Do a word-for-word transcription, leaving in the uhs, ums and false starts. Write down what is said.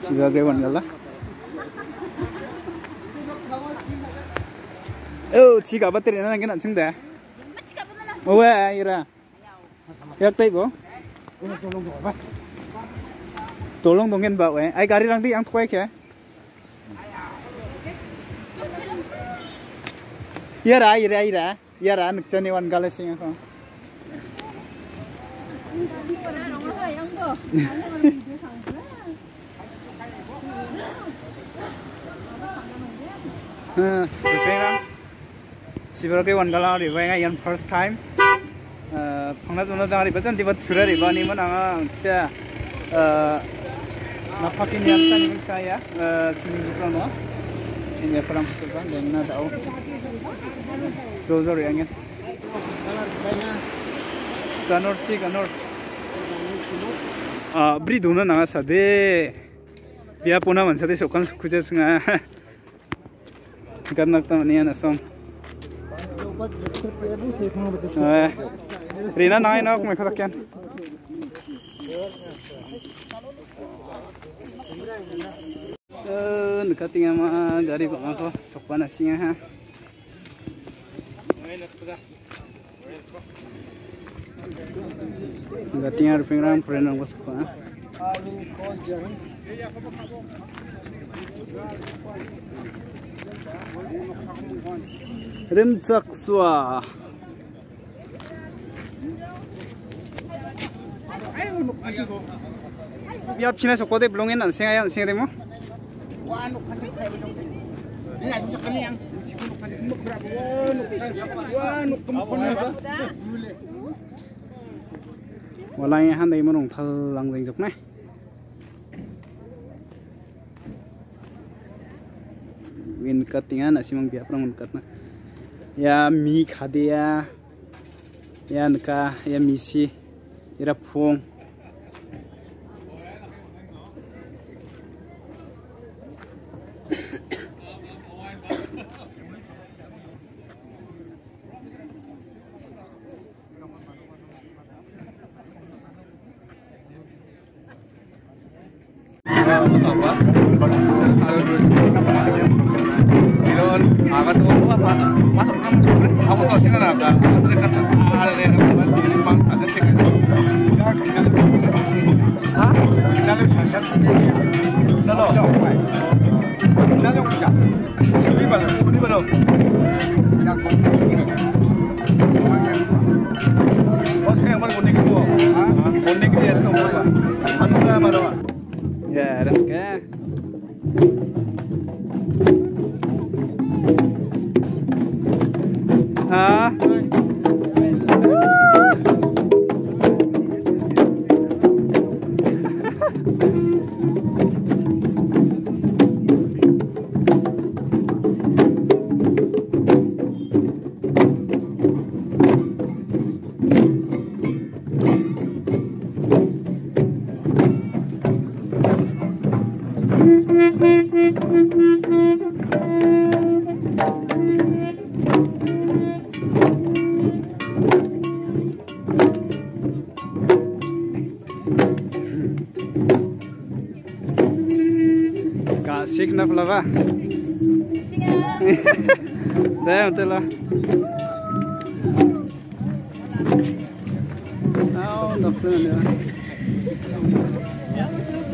Chibragre wangala. Oh, chiga bateri na nangin ansing dah. Oh, wah, ira. Yak tay bo. Tolong dongin ba we. Ai gari rang di ang kuai ke. Ira, ira, ira. Ira nukjani wangala sing ako. Uh, Chibragre wangala di wenga yan first time. Uh, pangna zona dang riba jan dibat thura riba ni man ang sia uh napakin yan tan ni saya uh ching juplang no. Ini perang perang dan na dau. Jojo yang ini. Kanor chi kanor. Ah, beri dona na sade. Biar puna man sade sokan kuja singa. Karena tamanya nasong. Eh, Rina nai nak mai khatakian. Eh, nekatinga ma dari bangko sokpan asinga ha. Nekatinga rupingram purenan ko sokpan. Rimchak swa. Biar Cina sokode belongin nan senga yan senga demo. Walai handai monong thal lang jeng jok nai. Win cuttingan asimang biar perang cutna. Ya mi khadea. Ya nka ya misi. Ira phong. Agak tuh apa? Masuk kamu sebenarnya. Aku tahu sih kan ada. Terus kan ada yang di Jepang ada sih kan. Hah? Dalam saja. Dalam. Dalam kerja. Ini baru. Ini baru. Yang ini. Oh sekarang baru kuning itu. Hah? Kuning itu ya semua. Anu baru. Ya, dan kan. Ah. Sik na pala ba? Sige. Dahil ito lang. Oo, doktor na nila.